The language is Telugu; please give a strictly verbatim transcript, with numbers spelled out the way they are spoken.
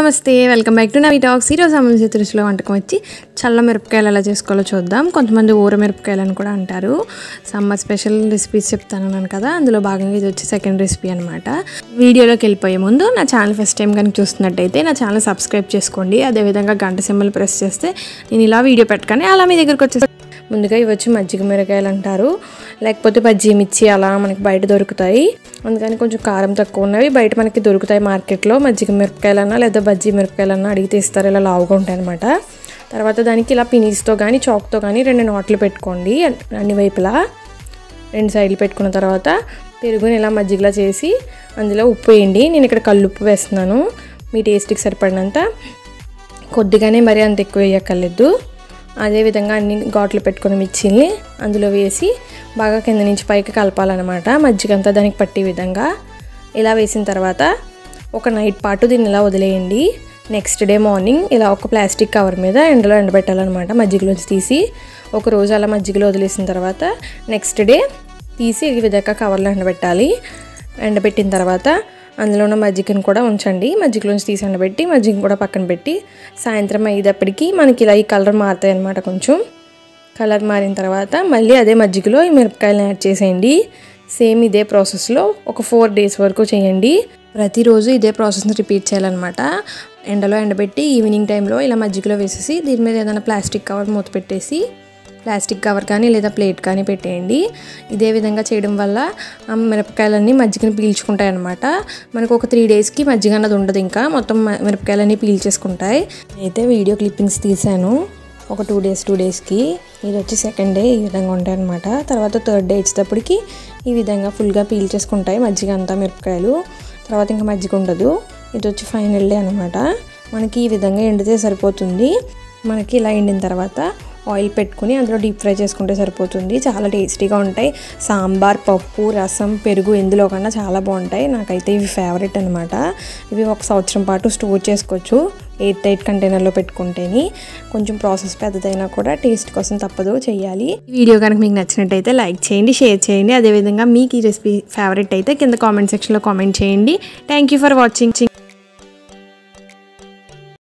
నమస్తే welcome back to Navi talks. ఈరోజు సంబంధించిన రుచిలో వంటకం వచ్చి చల్ల మిరపకాయలు ఎలా చేసుకోవాలో చూద్దాం. కొంతమంది ఊర మిరపకాయలు అని కూడా అంటారు. సమ్మర్ స్పెషల్ రెసిపీస్ చెప్తాను కదా, అందులో భాగంగా ఇది వచ్చి సెకండ్ రెసిపీ అనమాట. వీడియోలోకి వెళ్ళిపోయే ముందు నా ఛానల్ ఫస్ట్ టైం కనుక చూస్తున్నట్టయితే నా ఛానల్ సబ్స్క్రైబ్ చేసుకోండి. అదేవిధంగా గంట సింబల్ ప్రెస్ చేస్తే నేను ఇలా వీడియో పెట్టగానే అలా మీ దగ్గరకు వచ్చేసి. ముందుగా ఇవి వచ్చి మజ్జిగ మిరకాయలు అంటారు, లేకపోతే బజ్జీ మిర్చి అలా మనకి బయట దొరుకుతాయి. అందుకని కొంచెం కారం తక్కువ ఉన్నవి బయట మనకి దొరుకుతాయి మార్కెట్లో. మజ్జిగ మిరపకాయలన్నా లేదా బజ్జీ మిరపకాయలన్నా అడిగితే ఇస్తారు, ఇలా లావుగా ఉంటాయి అనమాట. తర్వాత దానికి ఇలా పినీస్తో కానీ చాక్తో కానీ రెండు నాట్లు పెట్టుకోండి, అన్ని వైపులా రెండు సైడ్లు పెట్టుకున్న తర్వాత పెరుగుని ఇలా మజ్జిగలా చేసి అందులో ఉప్పు వేయండి. నేను ఇక్కడ కల్లుప్పు వేస్తున్నాను, మీ టేస్ట్కి సరిపడినంత. కొద్దిగానే మరీ అంత ఎక్కువ వేయక్కర్లేదు. అదేవిధంగా అన్ని ఘాట్లు పెట్టుకున్న మిర్చిని అందులో వేసి బాగా కింద నుంచి పైకి కలపాలన్నమాట, మజ్జిగంతా దానికి పట్టే విధంగా. ఇలా వేసిన తర్వాత ఒక నైట్ పాటు దీన్ని ఇలా వదిలేయండి. నెక్స్ట్ డే మార్నింగ్ ఇలా ఒక ప్లాస్టిక్ కవర్ మీద ఎండలో ఎండబెట్టాలన్నమాట, మజ్జిగలోంచి తీసి. ఒక రోజు అలా మజ్జిగలో వదిలేసిన తర్వాత నెక్స్ట్ డే తీసి ఈ విధంగా కవర్లో ఎండబెట్టాలి. ఎండబెట్టిన తర్వాత అందులో ఉన్న మజ్జిగను కూడా ఉంచండి, మజ్జిగలోంచి తీసి ఎండబెట్టి మజ్జిగను కూడా పక్కన పెట్టి సాయంత్రం అయ్యేటప్పటికి మనకి ఇలా ఈ కలర్ మారుతాయి అన్నమాట. కొంచెం కలర్ మారిన తర్వాత మళ్ళీ అదే మజ్జిగలో ఈ మిరపకాయలను యాడ్ చేసేయండి. సేమ్ ఇదే ప్రాసెస్లో ఒక ఫోర్ డేస్ వరకు చేయండి. ప్రతిరోజు ఇదే ప్రాసెస్ని రిపీట్ చేయాలన్నమాట. ఎండలో ఎండబెట్టి ఈవినింగ్ టైంలో ఇలా మజ్జిగలో వేసేసి దీని మీద ఏదైనా ప్లాస్టిక్ కవర్ మూత పెట్టేసి ప్లాస్టిక్ కవర్ కానీ లేదా ప్లేట్ కానీ పెట్టేయండి. ఇదే విధంగా చేయడం వల్ల ఆ మిరపకాయలన్నీ మజ్జిగని పీల్చుకుంటాయి అన్నమాట. మనకు ఒక త్రీ డేస్కి మజ్జిగ అన్నది ఉండదు, ఇంకా మొత్తం మిరపకాయలన్నీ పీల్చేసుకుంటాయి. అయితే వీడియో క్లిప్పింగ్స్ తీసాను ఒక టూ డేస్ టూ డేస్కి ఇది వచ్చి సెకండ్ డే ఈ విధంగా ఉంటాయి అన్నమాట. తర్వాత థర్డ్ డే ఇచ్చేటప్పటికి ఈ విధంగా ఫుల్గా పీల్చేసుకుంటాయి మజ్జిగ అంతా మిరపకాయలు. తర్వాత ఇంకా మజ్జిగ ఉండదు. ఇది వచ్చి ఫైనల్ డే అనమాట. మనకి ఈ విధంగా ఎండితే సరిపోతుంది. మనకి ఇలా ఎండిన తర్వాత ఆయిల్ పెట్టుకుని అందులో డీప్ ఫ్రై చేసుకుంటే సరిపోతుంది. చాలా టేస్టీగా ఉంటాయి. సాంబార్, పప్పు, రసం, పెరుగు ఎందులో కన్నా చాలా బాగుంటాయి. నాకైతే ఇవి ఫేవరెట్ అనమాట. ఇవి ఒక సంవత్సరం పాటు స్టోర్ చేసుకోవచ్చు ఎయిట్ ఎయిట్ కంటైనర్లో పెట్టుకుంటేని. కొంచెం ప్రాసెస్ పెద్దదైనా కూడా టేస్ట్ కోసం తప్పదు, చేయాలి. ఈ వీడియో కనుక మీకు నచ్చినట్టయితే లైక్ చేయండి, షేర్ చేయండి. అదేవిధంగా మీకు ఈ రెసిపీ ఫేవరెట్ అయితే కింద కామెంట్ సెక్షన్లో కామెంట్ చేయండి. Thank you for watching.